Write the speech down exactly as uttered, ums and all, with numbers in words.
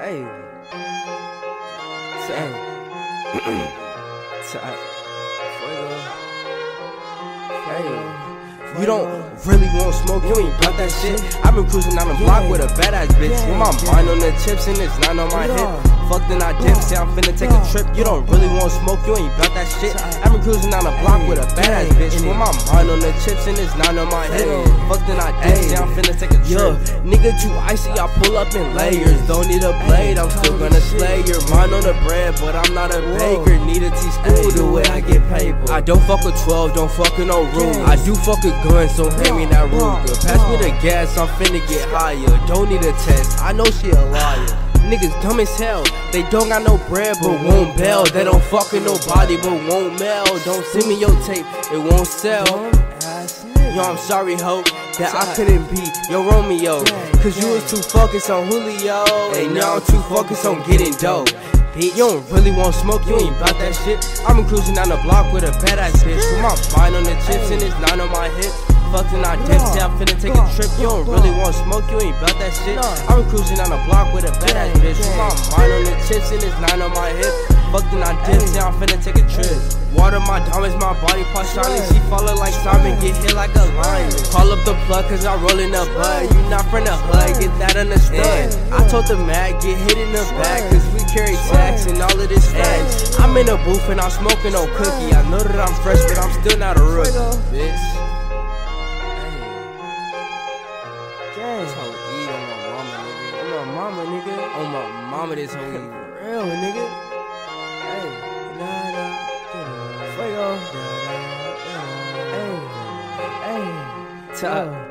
Hey. Hey. Fuego. Hey. You don't really want smoke, you ain't about that shit. I've been cruising down the block with a badass bitch. With my mind on the chips and it's not on my hip. Fuck then I dip, say I'm finna take a trip. You don't really want smoke, you ain't about that shit. I've been cruising down the block with a badass bitch. With my mind on the chips and it's not on my hip. Fuck then I dip, say I'm finna take a trip. Nigga too icy, I pull up in layers. Don't need a blade, I'm still gonna slay your mind on the bread, but I'm not a baker. Need a T-school the way I get paid. I don't fuck with twelve, don't fuck with no rule. I do fuck with guns, so hand me that Ruger. Pass me the gas, I'm finna get higher. Don't need a test, I know she a liar. Niggas dumb as hell, they don't got no bread but won't bail. They don't fuck with nobody but won't mail. Don't send me your tape, it won't sell. Yo, I'm sorry, ho, that I couldn't be your Romeo, cause you was too focused on Julio, and now I'm too focused on getting dope. You don't really want smoke, you ain't about that shit. I've been cruising down the block with a badass bitch. With my mind on the chips and it's not on my hip. Fuck then I dip, say I'm finna take a trip. You don't really want smoke, you ain't about that shit. I've been cruising down the block with a badass bitch. With my mind on the chips and it's not on my hip. Fuck then I dip, say I'm finna take a trip. Water my diamonds, my body part shining. She follow like Simon, get hit like a lion. Call up the plug cause I roll in the bud. You not from the hood, get that understood. I told the mag, get hit in the back cause we carry tax and all of this facts. I'm in the booth and I'm smoking no cookie. I know that I'm fresh but I'm still not a rookie, bitch. This whole E on my mama, nigga. On my mama, nigga. On my mama, this whole E real, nigga. Hey, nah, nah. Fuego. Hey, hey. Top.